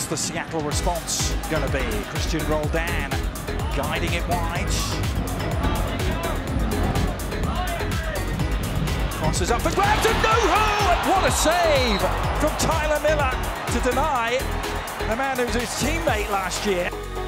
What's the Seattle response going to be? Christian Roldan guiding it wide. Crosses up for grabs and Nouhou! And what a save from Tyler Miller to deny the man who was his teammate last year.